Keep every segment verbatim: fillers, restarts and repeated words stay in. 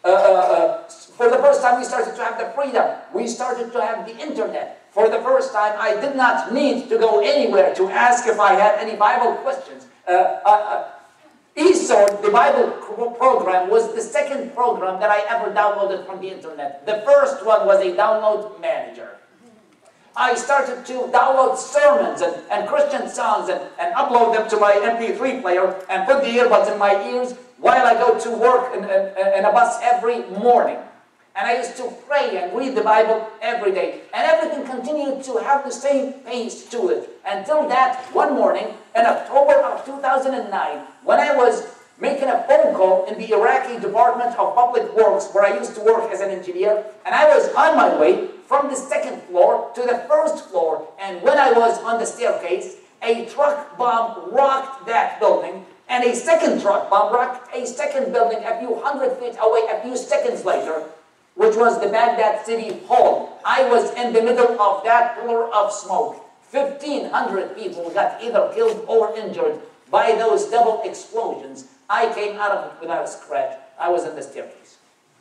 uh, uh, for the first time we started to have the freedom. We started to have the internet. For the first time, I did not need to go anywhere to ask if I had any Bible questions. Uh, uh, uh, eSword, the Bible program, was the second program that I ever downloaded from the internet. The first one was a download manager. I started to download sermons and, and Christian songs and, and upload them to my M P three player and put the earbuds in my ears while I go to work in, in, in a bus every morning. And I used to pray and read the Bible every day. And everything continued to have the same pace to it. Until that one morning, in October of two thousand nine, when I was making a phone call in the Iraqi Department of Public Works, where I used to work as an engineer, and I was on my way from the second floor to the first floor. And when I was on the staircase, a truck bomb rocked that building, and a second truck bomb rocked a second building a few hundred feet away a few seconds later, which was the Baghdad City Hall. I was in the middle of that pillar of smoke. fifteen hundred people got either killed or injured by those double explosions. I came out of it without a scratch. I was in the staircase.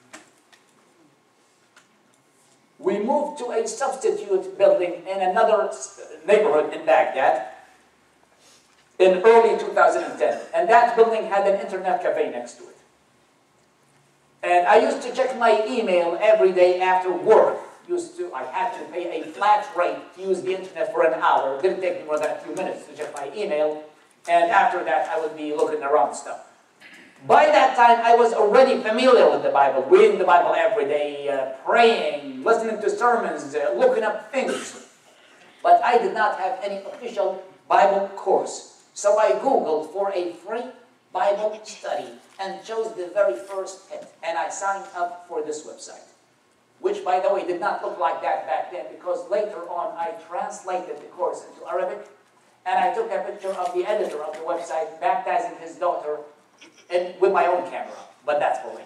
We moved to a substitute building in another neighborhood in Baghdad in early two thousand ten. And that building had an internet cafe next to it. And I used to check my email every day after work. Used to, I had to pay a flat rate to use the internet for an hour. It didn't take me more than a few minutes to check my email. And after that, I would be looking around stuff. By that time, I was already familiar with the Bible, reading the Bible every day, uh, praying, listening to sermons, uh, looking up things. But I did not have any official Bible course. So I Googled for a free Bible study and chose the very first hit. And I signed up for this website, which, by the way, did not look like that back then, because later on I translated the course into Arabic, and I took a picture of the editor of the website baptizing his daughter in, with my own camera, but that's for later.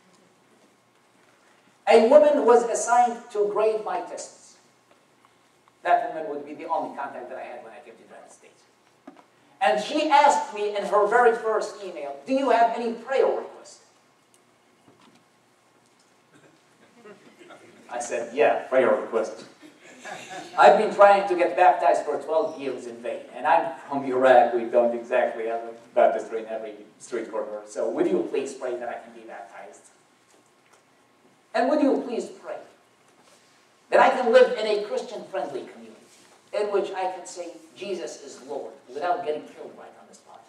A woman was assigned to grade my tests. That woman would be the only contact that I had when I came to the United States. And she asked me in her very first email, do you have any prayer requests? I said, yeah, prayer requests. I've been trying to get baptized for twelve years in vain. And I'm from Iraq. We don't exactly have a baptistry in every street corner. So would you please pray that I can be baptized? And would you please pray that I can live in a Christian-friendly community in which I can say Jesus is Lord without getting killed right on the spot?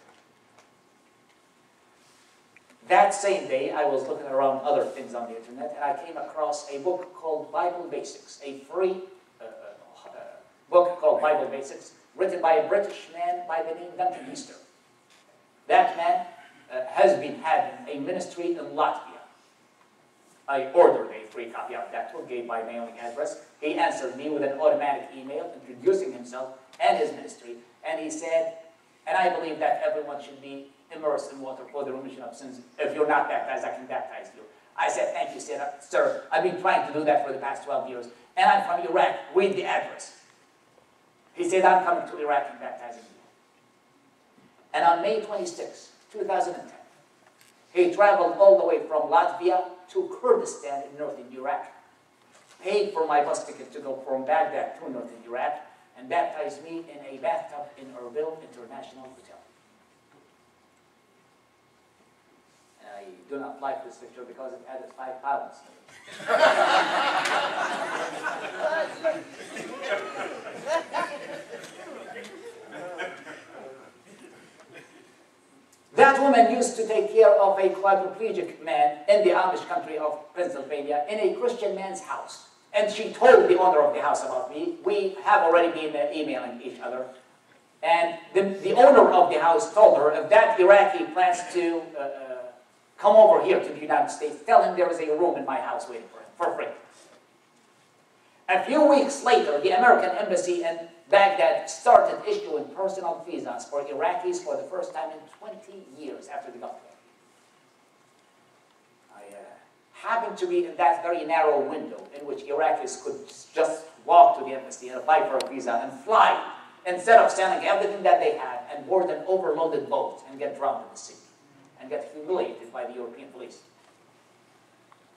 That same day, I was looking around other things on the internet, and I came across a book called Bible Basics, a free uh, uh, book called Bible Basics, written by a British man by the name Duncan Easter. That man uh, has been having a ministry in Latvia. I ordered a free copy of that book, gave my mailing address. He answered me with an automatic email introducing himself and his ministry, and he said, and I believe that everyone should be immersed in water for the remission of sins. If you're not baptized, I can baptize you. I said, thank you, sir. I've been trying to do that for the past twelve years, and I'm from Iraq. Read the address. He said, I'm coming to Iraq and baptizing you. And on May twenty-sixth, two thousand ten, he traveled all the way from Latvia to Kurdistan in northern Iraq, paid for my bus ticket to go from Baghdad to northern Iraq, and baptized me in a bathtub in Erbil International Hotel. And I do not like this picture because it added five pounds. That woman used to take care of a quadriplegic man in the Amish country of Pennsylvania in a Christian man's house. And she told the owner of the house about me. We have already been uh, emailing each other. And the, the owner of the house told her, if that Iraqi plans to uh, uh, come over here to the United States, tell him there is a room in my house waiting for him, for free. A few weeks later, the American embassy in Baghdad started issuing personal visas for Iraqis for the first time in twenty years after the Gulf War. I uh, happened to be in that very narrow window in which Iraqis could just walk to the embassy and apply for a visa and fly, instead of selling everything that they had and board an overloaded boat and get drowned in the sea and get humiliated by the European police.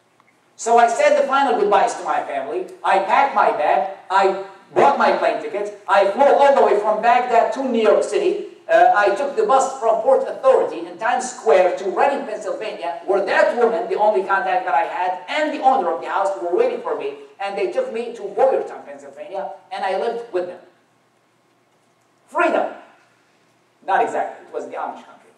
So I said the final goodbyes to my family. I packed my bag. I bought my plane ticket. I flew all the way from Baghdad to New York City. Uh, I took the bus from Port Authority in Times Square to Reading, Pennsylvania, where that woman, the only contact that I had, and the owner of the house were waiting for me, and they took me to Boyertown, Pennsylvania, and I lived with them. Freedom. Not exactly. It was the Amish country.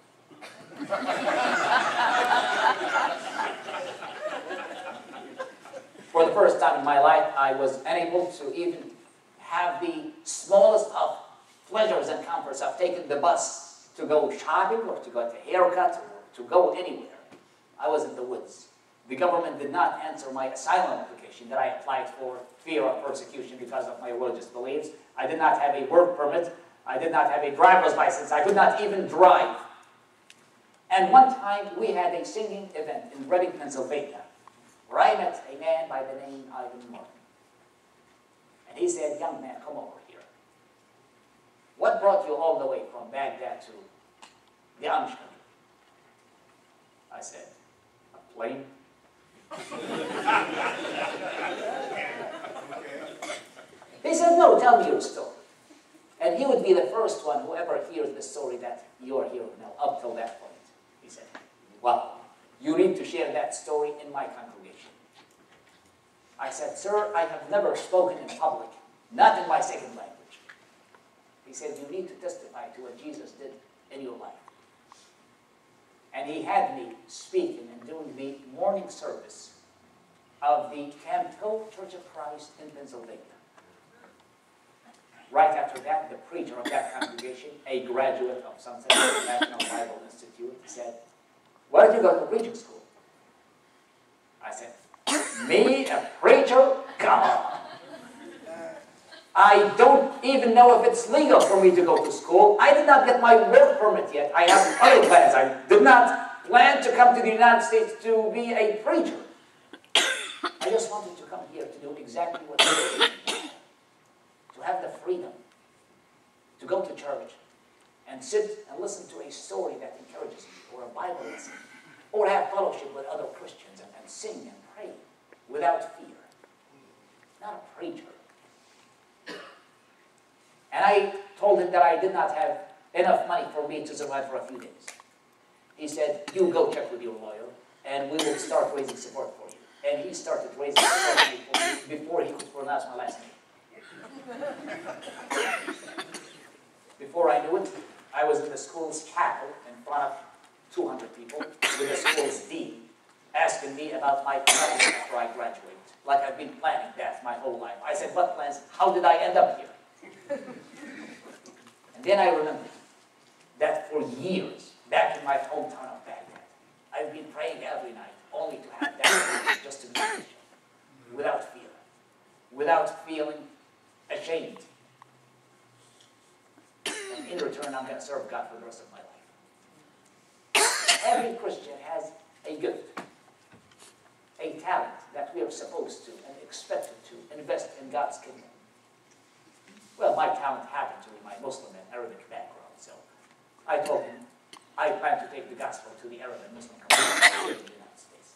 For the first time in my life, I was unable to even have the smallest of pleasures and comforts of taking the bus to go shopping or to get a haircut or to go anywhere. I was in the woods. The government did not answer my asylum application that I applied for fear of persecution because of my religious beliefs. I did not have a work permit. I did not have a driver's license. I could not even drive. And one time we had a singing event in Reading, Pennsylvania, where I met a man by the name Ivan Martin. And he said, "Young man, come over here. What brought you all the way from Baghdad to the Amish country?" I said, "A plane." He said, "No, tell me your story." And he would be the first one who ever hears the story that you are hearing now, up till that point. He said, "Well, you need to share that story in my congregation." I said, "Sir, I have never spoken in public, not in my second language." He said, "You need to testify to what Jesus did in your life." And he had me speaking and doing the morning service of the Camp Hill Church of Christ in Pennsylvania. Right after that, the preacher of that congregation, a graduate of Southside National Bible Institute, said, "Where did you go to preaching school?" I said, "Me, a preacher? Come on. I don't even know if it's legal for me to go to school. I did not get my work permit yet. I have other plans. I did not plan to come to the United States to be a preacher. I just wanted to come here to do exactly what I did. To have the freedom to go to church and sit and listen to a story that encourages me, or a Bible lesson, or have fellowship with other Christians and, and sing and pray without fear. Not a preacher." And I told him that I did not have enough money for me to survive for a few days. He said, "You go check with your lawyer, and we will start raising support for you." And he started raising support for me before he could pronounce my last name. Before I knew it, I was in the school's chapel in front of two hundred people with the school's dean asking me about my plans after I graduate. Like I've been planning that my whole life. I said, "What plans? How did I end up here?" And then I remembered that for years, back in my hometown of Baghdad, I've been praying every night only to have that just to be Christian, without fear, without feeling ashamed. And in return, I'm going to serve God for the rest of my life. Every Christian has a gift, a talent that we are supposed to and expected to invest in God's kingdom. Well, my talent happened to be my Muslim and Arabic background, so I told him I plan to take the gospel to the Arab and Muslim community in the United States.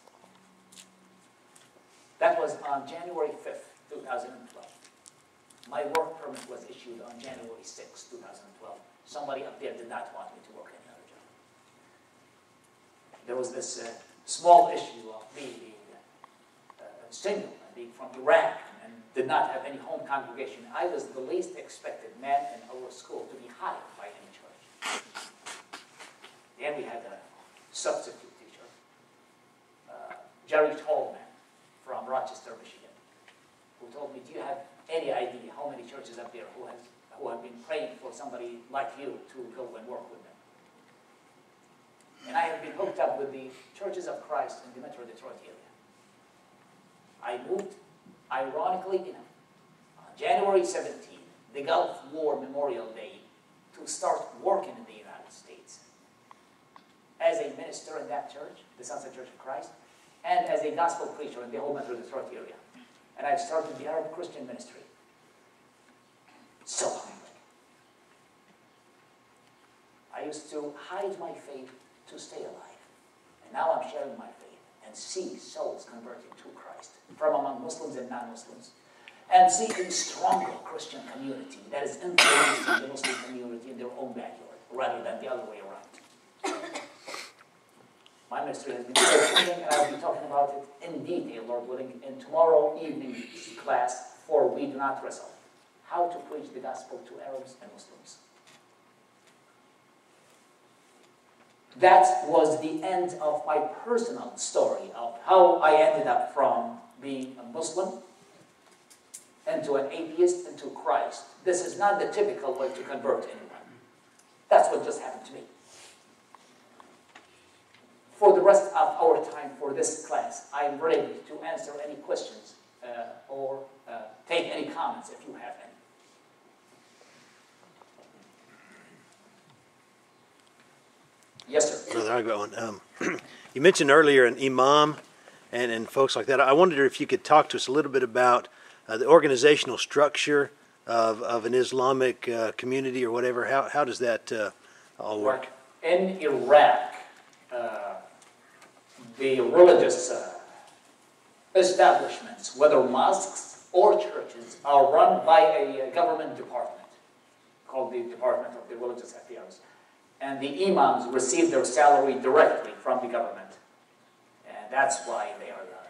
That was on January fifth, two thousand twelve. My work permit was issued on January sixth, two thousand twelve. Somebody up there did not want me to work any other job. There was this uh, small issue of me being uh, single and being from Iraq and did not have any home congregation. I was the least expected man in our school to be hired by any church. Then we had a substitute teacher, uh, Jerry Tallman from Rochester, Michigan, who told me, "Do you have any idea how many churches up there who, has, who have been praying for somebody like you to go and work with them?" And I have been hooked up with the Churches of Christ in the Metro Detroit area. I moved, ironically enough, on January seventeenth, the Gulf War Memorial Day, to start working in the United States as a minister in that church, the Southside Church of Christ, and as a gospel preacher in the whole Metro Detroit area. And I started the Arab Christian ministry. So humbling. I used to hide my faith to stay alive. And now I'm sharing my faith and see souls converted to Christ from among Muslims and non-Muslims, and see a stronger Christian community that is influencing the Muslim community in their own backyard, rather than the other way around. My ministry has been studying, and I'll be talking about it in detail, Lord willing, in tomorrow evening's class, for We Do Not Wrestle. How to preach the gospel to Arabs and Muslims. That was the end of my personal story of how I ended up from being a Muslim into an atheist into Christ. This is not the typical way to convert anyone. That's what just happened to me. For the rest of our time for this class, I am ready to answer any questions uh, or uh, take any comments if you have any. Yes, sir. Brother, I'll go on. Um, you mentioned earlier an imam and, and folks like that. I wondered if you could talk to us a little bit about uh, the organizational structure of, of an Islamic uh, community or whatever. How, how does that uh, all work? In Iraq, uh, the religious uh, establishments, whether mosques or churches, are run by a government department called the Department of the Religious Affairs. And the imams receive their salary directly from the government. And that's why they are